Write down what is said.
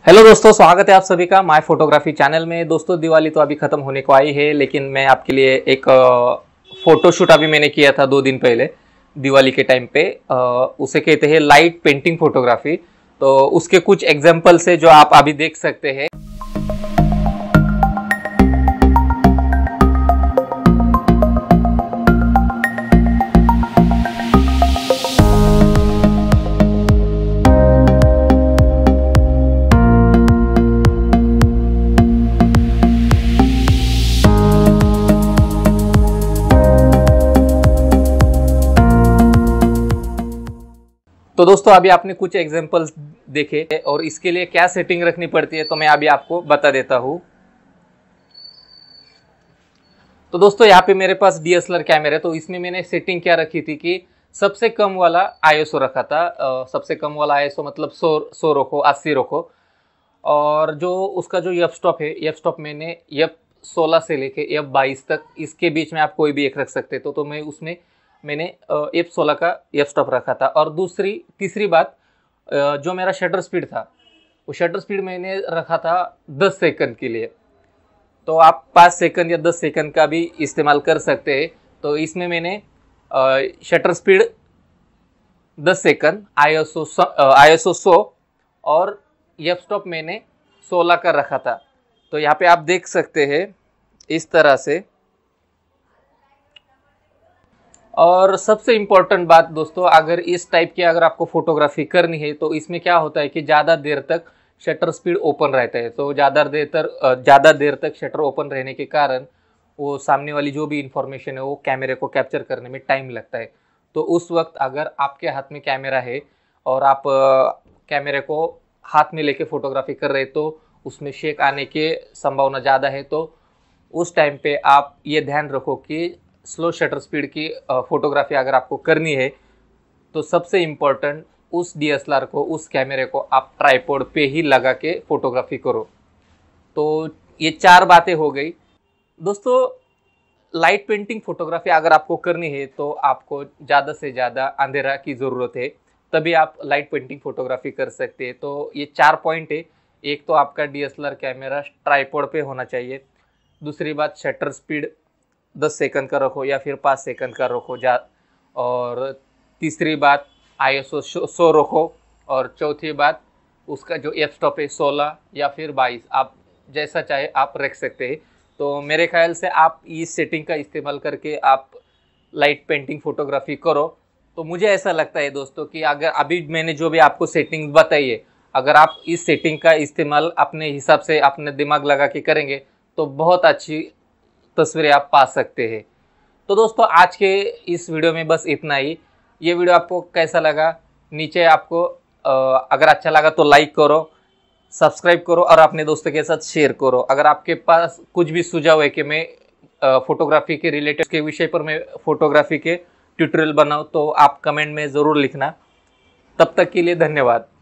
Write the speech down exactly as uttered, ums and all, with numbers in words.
Hello दोस्तों, स्वागत है आप सभी का माय फोटोग्राफी चैनल में। दोस्तों, दिवाली तो अभी ख़त्म होने को आई है, लेकिन मैं आपके लिए एक फ़ोटोशूट अभी मैंने किया था दो दिन पहले दिवाली के टाइम पे। अ, उसे कहते हैं लाइट पेंटिंग फोटोग्राफी। तो उसके कुछ एग्जांपल्स है जो आप अभी देख सकते हैं। तो दोस्तों, अभी आपने कुछ एग्जांपल्स देखे और इसके लिए क्या सेटिंग रखनी पड़ती है तो मैं अभी आपको बता देता हूँ। तो दोस्तों, यहाँ पे मेरे पास D S L R camera है, तो इसमें मैंने सेटिंग क्या रखी थी कि सबसे कम वाला आई एस ओ रखा था। अ, सबसे कम वाला आई एस ओ मतलब सौ सौ रखो, अस्सी रखो। और जो उसका जो एफ स्टॉप है, एफ स्टॉप मैंने एफ सोलह से लेके एफ बाईस तक, इसके बीच में आप कोई भी एक रख सकते तो, तो मैं उसमें मैंने एफ सोलह का एफ स्टॉप रखा था। और दूसरी तीसरी बात, जो मेरा शटर स्पीड था, वो शटर स्पीड मैंने रखा था दस सेकंड के लिए। तो आप पाँच सेकंड या दस सेकंड का भी इस्तेमाल कर सकते हैं। तो इसमें मैंने शटर स्पीड दस second, I S O I S O सौ और एफ स्टॉप मैंने सोलह का रखा था। तो यहाँ पे आप देख सकते हैं इस तरह से। और सबसे इम्पोर्टेंट बात दोस्तों, अगर इस टाइप की अगर आपको फोटोग्राफी करनी है तो इसमें क्या होता है कि ज़्यादा देर तक शटर स्पीड ओपन रहता है। तो ज़्यादा देर तक ज़्यादा देर तक शटर ओपन रहने के कारण वो सामने वाली जो भी इंफॉर्मेशन है वो कैमरे को कैप्चर करने में टाइम लगता है। तो उस वक्त अगर आपके हाथ में कैमरा है और आप कैमरे को हाथ में लेके फोटोग्राफी कर रहे तो उसमें शेक आने की संभावना ज़्यादा है। तो उस टाइम पे आप ये ध्यान रखो कि स्लो शटर स्पीड की फोटोग्राफी अगर आपको करनी है तो सबसे इम्पोर्टेंट उस डी एस एल आर को, उस कैमरे को आप ट्राइपॉड पे ही लगा के फोटोग्राफी करो। तो ये चार बातें हो गई दोस्तों। लाइट पेंटिंग फोटोग्राफी अगर आपको करनी है तो आपको ज़्यादा से ज़्यादा अंधेरा की ज़रूरत है, तभी आप लाइट पेंटिंग फोटोग्राफी कर सकते हैं। तो ये चार पॉइंट है। एक तो आपका D S L R camera tripod पे होना चाहिए। दूसरी बात, शटर स्पीड दस सेकंड का रखो या फिर पाँच सेकंड का रखो जा। और तीसरी बात, आई एस ओ सौ रखो। और चौथी बात, उसका जो एफ स्टॉप है सोलह या फिर बाईस, आप जैसा चाहे आप रख सकते हैं। तो मेरे ख्याल से आप इस सेटिंग का इस्तेमाल करके आप लाइट पेंटिंग फोटोग्राफी करो। तो मुझे ऐसा लगता है दोस्तों कि अगर अभी मैंने जो भी आपको सेटिंग बताई है, अगर आप इस सेटिंग का इस्तेमाल अपने हिसाब से अपने दिमाग लगा के करेंगे तो बहुत अच्छी तस्वीरें आप पा सकते हैं। तो दोस्तों, आज के इस वीडियो में बस इतना ही। ये वीडियो आपको कैसा लगा, नीचे आपको अगर अच्छा लगा तो लाइक करो, सब्सक्राइब करो और अपने दोस्तों के साथ शेयर करो। अगर आपके पास कुछ भी सुझाव है कि मैं फोटोग्राफी के रिलेटेड के विषय पर मैं फोटोग्राफी के ट्यूटोरियल बनाऊं तो आप कमेंट में ज़रूर लिखना। तब तक के लिए धन्यवाद।